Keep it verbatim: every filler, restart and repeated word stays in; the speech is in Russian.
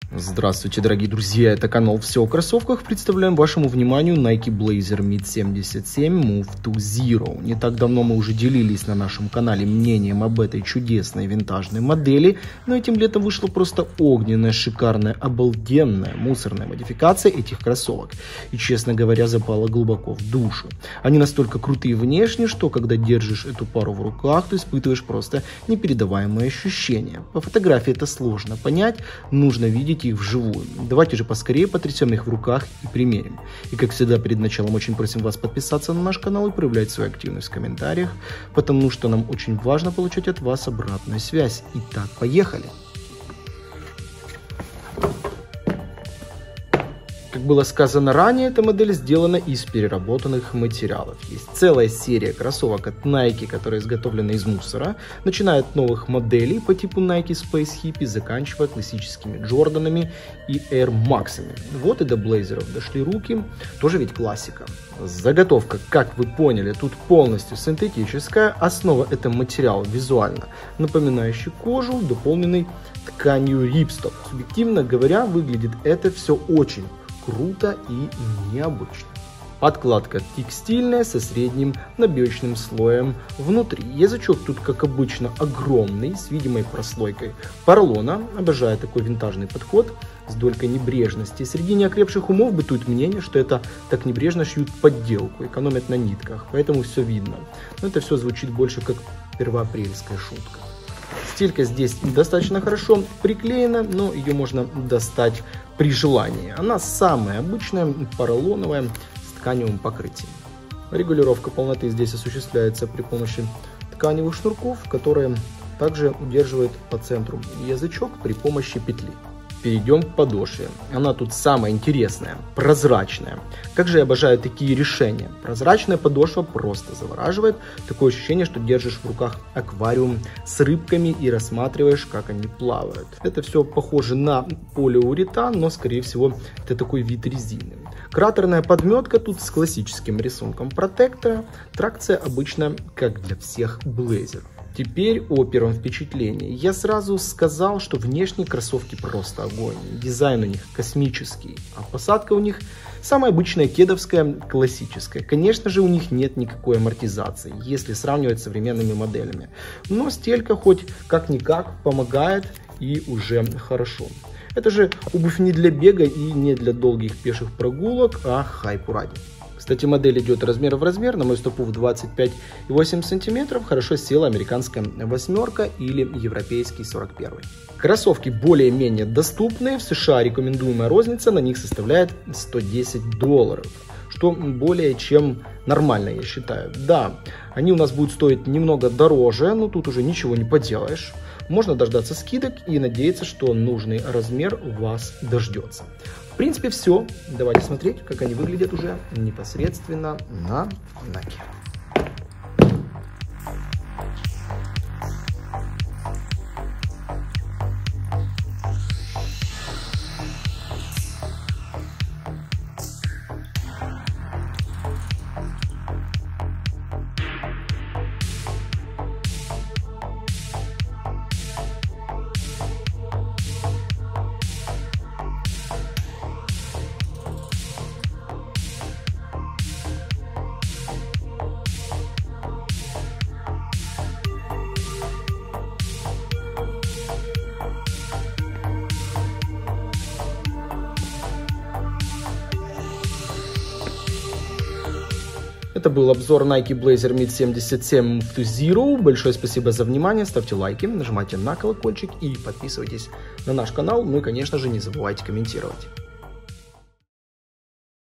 Здравствуйте, дорогие друзья, это канал «Все о кроссовках». Представляем вашему вниманию Nike Blazer Mid семьдесят семь Move to Zero. Не так давно мы уже делились на нашем канале мнением об этой чудесной винтажной модели, но этим летом вышла просто огненная, шикарная, обалденная мусорная модификация этих кроссовок. И, честно говоря, запала глубоко в душу. Они настолько крутые внешне, что когда держишь эту пару в руках, ты испытываешь просто непередаваемые ощущения. По фотографии это сложно понять, нужно видеть их вживую. Давайте же поскорее потрясем их в руках и примерим. И как всегда, перед началом очень просим вас подписаться на наш канал и проявлять свою активность в комментариях, потому что нам очень важно получать от вас обратную связь. Итак, поехали! Как было сказано ранее, эта модель сделана из переработанных материалов. Есть целая серия кроссовок от Nike, которые изготовлены из мусора, начиная от новых моделей по типу Nike Space Hippie, заканчивая классическими Джорданами и Air Max'ами. Вот и до блейзеров дошли руки, тоже ведь классика. Заготовка, как вы поняли, тут полностью синтетическая, основа — это материал визуально напоминающий кожу, дополненный тканью рипстоп. Субъективно говоря, выглядит это все очень круто и необычно. Подкладка текстильная со средним набивочным слоем внутри. Язычок тут, как обычно, огромный, с видимой прослойкой поролона. Обожаю такой винтажный подход с долькой небрежности. Среди неокрепших умов бытует мнение, что это так небрежно шьют подделку, экономят на нитках, поэтому все видно. Но это все звучит больше как первоапрельская шутка. Стелька здесь достаточно хорошо приклеена, но ее можно достать при желании. Она самая обычная, поролоновая, с тканевым покрытием. Регулировка полноты здесь осуществляется при помощи тканевых шнурков, которые также удерживают по центру язычок при помощи петли. Перейдем к подошве. Она тут самая интересная, прозрачная. Как же я обожаю такие решения. Прозрачная подошва просто завораживает. Такое ощущение, что держишь в руках аквариум с рыбками и рассматриваешь, как они плавают. Это все похоже на полиуретан, но скорее всего это такой вид резины. Кратерная подметка тут с классическим рисунком протектора. Тракция обычно как для всех блейзеров. Теперь о первом впечатлении. Я сразу сказал, что внешние кроссовки просто огонь. Дизайн у них космический, а посадка у них самая обычная кедовская, классическая. Конечно же, у них нет никакой амортизации, если сравнивать с современными моделями. Но стелька хоть как-никак помогает, и уже хорошо. Это же обувь не для бега и не для долгих пеших прогулок, а хайпу ради. Кстати, модель идет размер в размер, на мою стопу в двадцать пять и восемь сантиметров, хорошо села американская восьмерка или европейский сорок первый. Кроссовки более-менее доступные, в США рекомендуемая розница на них составляет сто десять долларов, что более чем нормально, я считаю. Да, они у нас будут стоить немного дороже, но тут уже ничего не поделаешь. Можно дождаться скидок и надеяться, что нужный размер у вас дождется. В принципе, все. Давайте смотреть, как они выглядят уже непосредственно на Nike. Это был обзор Nike Blazer Mid семьдесят семь Move to Zero. Большое спасибо за внимание. Ставьте лайки, нажимайте на колокольчик и подписывайтесь на наш канал. Ну и, конечно же, не забывайте комментировать.